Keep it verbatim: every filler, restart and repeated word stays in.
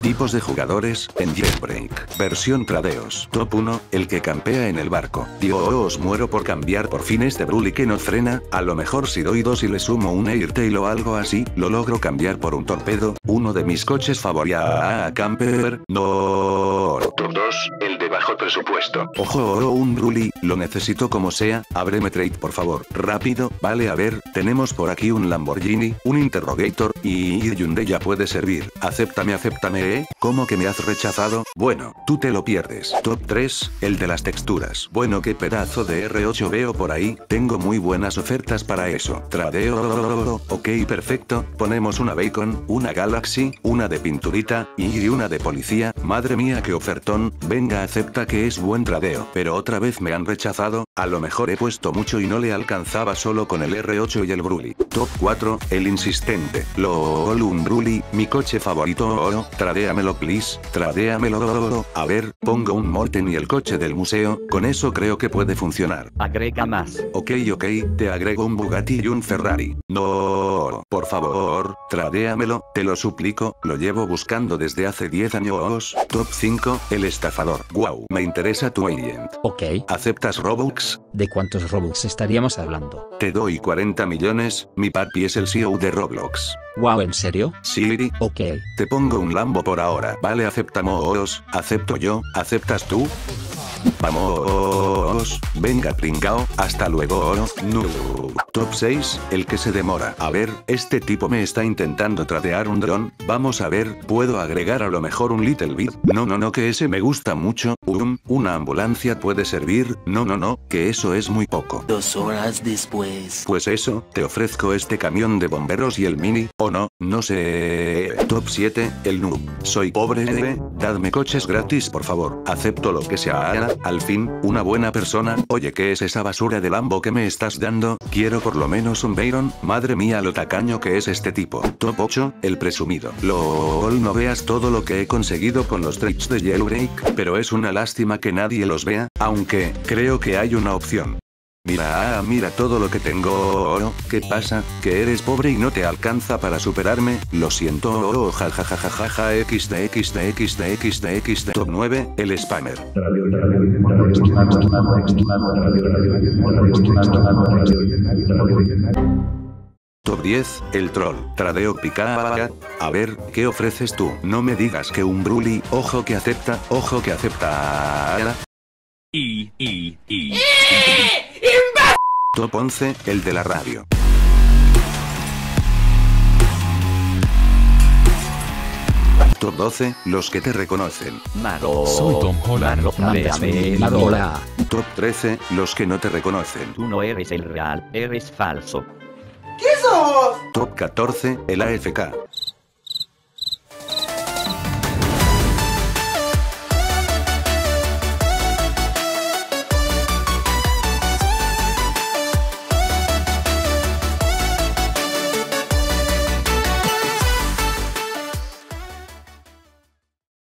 Tipos de jugadores en Jailbreak. Versión tradeos. Top uno, el que campea en el barco. Dios, muero por cambiar por fin este Bruli que no frena. A lo mejor si doy dos y le sumo un Airtail o algo así, lo logro cambiar por un torpedo. Uno de mis coches favoritos. Camper. No. Top dos, el de bajo presupuesto. Ojo, un Bruli, lo necesito como sea. Ábreme trade por favor. Rápido. Vale, a ver, tenemos por aquí un Lamborghini, un Interrogator, y Hyundai ya puede servir. Acéptame, acéptame, ¿eh? ¿Cómo que me has rechazado? Bueno, tú te lo pierdes. Top tres, el de las texturas. Bueno, qué pedazo de R ocho veo por ahí. Tengo muy buenas ofertas para eso. Tradeo. Ok, perfecto. Ponemos una Bacon, una Galaxy, una de pinturita, y una de policía. Madre mía, qué ofertón. Venga, acepta que es buen tradeo. Pero otra vez me han rechazado. A lo mejor he puesto mucho y no le alcanzaba solo con el R ocho y el Bruli. Top cuatro, el insistente. LOL, un Bruli, mi coche favorito. Oh, tradéamelo please, tradéamelo. A ver, pongo un Molten y el coche del museo, con eso creo que puede funcionar. Agrega más. Ok, ok, te agrego un Bugatti y un Ferrari. No, por favor, tradéamelo, te lo suplico, lo llevo buscando desde hace diez años. Top cinco, el estafador. Wow, me interesa tu agent. Ok. ¿Aceptas Robux? ¿De cuántos Robux estaríamos hablando? Te doy cuarenta millones, mi papi es el C E O de Roblox. Wow, ¿en serio? Sí. Ok. Te pongo un Lambo por ahora. Vale, aceptamos. Acepto yo. ¿Aceptas tú? Vamos. Venga, pringao. Hasta luego. No. Top seis, el que se demora. A ver, este tipo me está intentando tradear un dron. Vamos a ver, puedo agregar a lo mejor un Little Bit. No, no, no, que ese me gusta mucho. Um, una ambulancia puede servir. No, no, no, que eso es muy poco. Dos horas después. Pues eso, te ofrezco este camión de bomberos y el mini, o no, no sé. Top siete, el noob. Soy pobre, eh. Dadme coches gratis por favor. Acepto lo que sea. Al fin, una buena persona. Oye, ¿qué es esa basura de Lambo que me estás dando? Quiero por lo menos un Bayron. Madre mía, lo tacaño que es este tipo. Top ocho, el presumido. LOL, no veas todo lo que he conseguido con los tricks de Jailbreak, pero es una lástima que nadie los vea, aunque, creo que hay una opción. Mira, mira todo lo que tengo. ¿Qué pasa? ¿Que eres pobre y no te alcanza para superarme? Lo siento. Jajajajaja. Xd xd xd xd xd. Top nueve, el spammer. Top diez, el troll. Tradeo picada. A ver, ¿qué ofreces tú? No me digas que un Bruli. Ojo que acepta, ojo que acepta. Y, y, y. Top once, el de la radio. Top doce, los que te reconocen. Malo. Soy Tom Holland. Malo, tradéame. Hola. Top trece, los que no te reconocen. Tú no eres el real, eres falso. Top catorce, el A F K.